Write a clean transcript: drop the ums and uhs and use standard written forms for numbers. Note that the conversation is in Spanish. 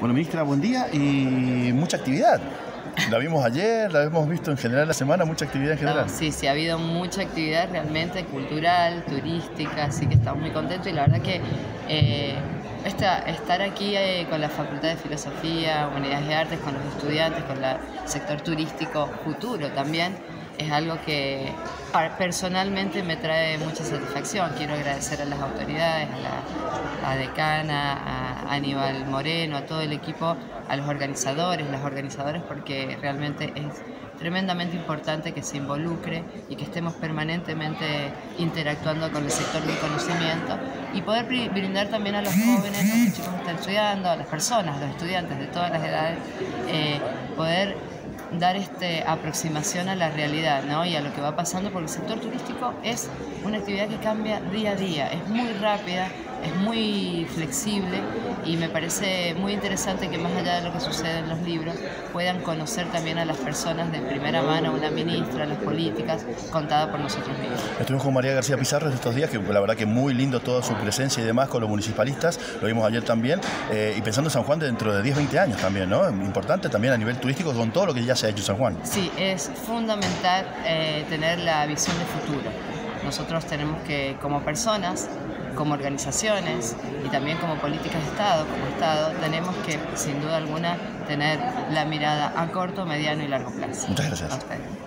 Bueno, ministra, buen día y mucha actividad. La vimos ayer, la hemos visto en general la semana, mucha actividad en general. Sí, ha habido mucha actividad realmente cultural, turística, así que estamos muy contentos y la verdad que estar aquí con la Facultad de Filosofía, Humanidades y Artes, con los estudiantes, con el sector turístico futuro también, es algo que personalmente me trae mucha satisfacción. Quiero agradecer a las autoridades, a Decana, a Aníbal Moreno, a todo el equipo, a los organizadores, las organizadoras, porque realmente es tremendamente importante que se involucre y que estemos permanentemente interactuando con el sector del conocimiento y poder brindar también a los jóvenes, a los chicos que están estudiando, a las personas, a los estudiantes de todas las edades, poder dar aproximación a la realidad, ¿no? Y a lo que va pasando, porque el sector turístico es una actividad que cambia día a día, es muy rápida, es muy flexible y me parece muy interesante que más allá de lo que sucede en los libros puedan conocer también a las personas de primera mano, una ministra, las políticas, contada por nosotros mismos. Estuvimos con María García Pizarro estos días, que la verdad que muy lindo toda su presencia y demás con los municipalistas, lo vimos ayer también, y pensando en San Juan dentro de 10, 20 años también, ¿no? Importante también a nivel turístico con todo lo que ya se ha hecho en San Juan. Sí, es fundamental tener la visión de futuro. Nosotros tenemos que, como personas, como organizaciones y también como políticas de Estado, tenemos que, sin duda alguna, tener la mirada a corto, mediano y largo plazo. Muchas gracias. A ustedes.